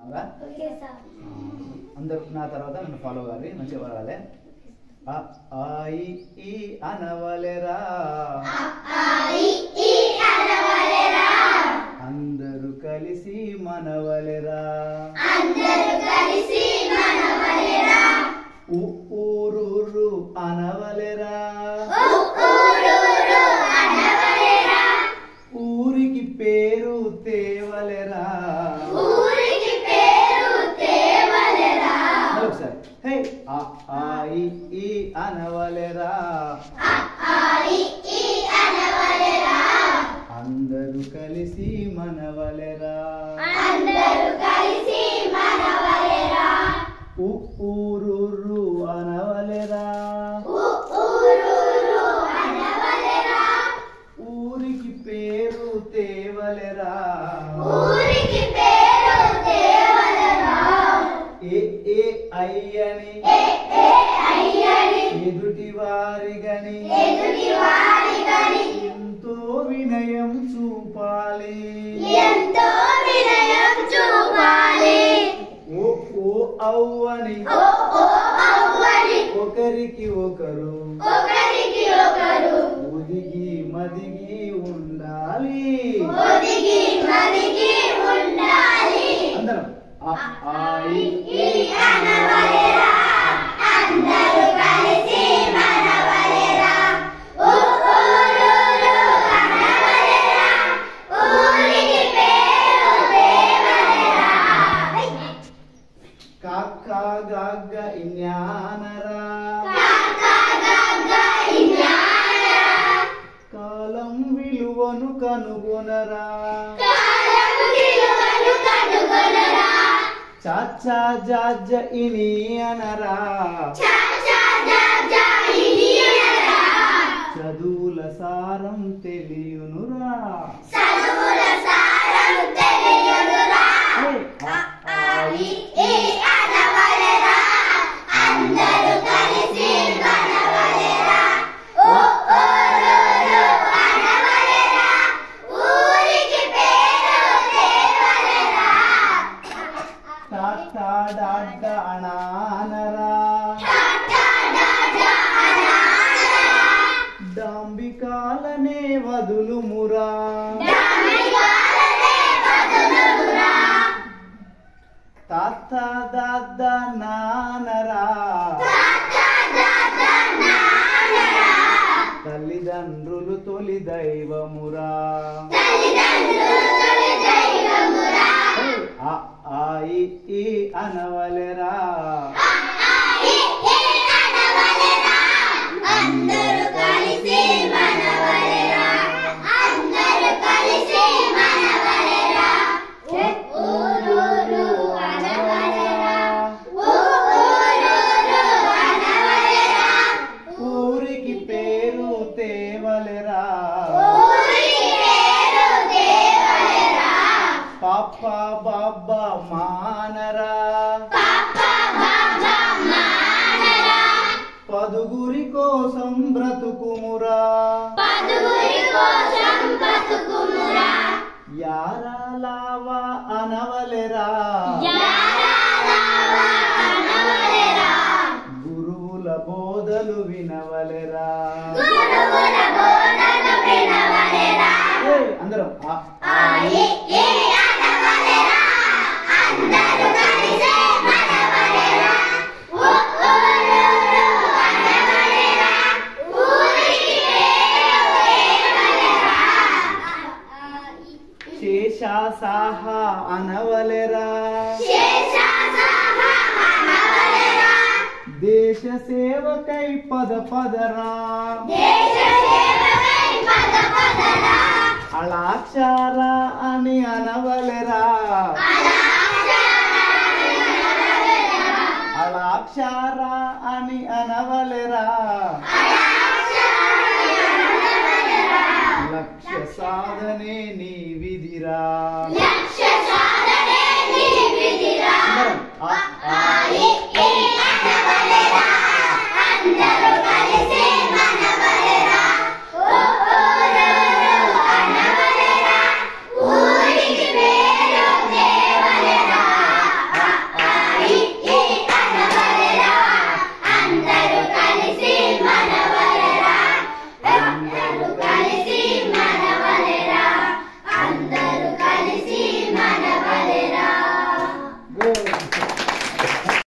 అందరూ నా తర్వాత నన్ను ఫాలో కావాలి, మంచిగా పడాలి. ఈ అనవలెరా అందరూ కలిసి మనవలెరా ఊరు అనవలెరా ఊరికి పేరు తేవలెరా ఒకసారి హే ఈ అనవలెరా అందరూ కలిసి మనవలెరా ఊరు అనవలెరా ఊరికి పేరు తేవలెరా ఏ అయ్యని ఎదుటి వారిగని ఎంతో వినయం చూపాలి ఓ అవ్వని ఒకరికి ఒకరు ఒదిగి మదిగి ఉండాలి అందరం గగ్గ ఇన్యానరా కాలం విలువను కనుగొనరా చాచా జాజ ఇని అనరా చదువుల సారం తెలియునురా డాంబికాలనే వదులుమురా తాత దాద నానరా తల్లిదండ్రులు తొలి దైవమురా ఈ అనవలెరా అందరూ కలిసి మనవలెరా ఊరు అనవలెరా ఊరికి పేరు తేవలెరా పాప బాబా మానరా పదుగురి కోసం బ్రతుకుమురా యారా లావా అనవలెరా గురువుల బోధలు వినవలెరా అందరం శేషాసాహ అనవలెరా దేశ సేవకై పదరా అలాక్షారా అని అనవలెరా అలాక్షారా అని అనవలెరా లక్ష్య సాధనే నీ విధిరా బతుకాలి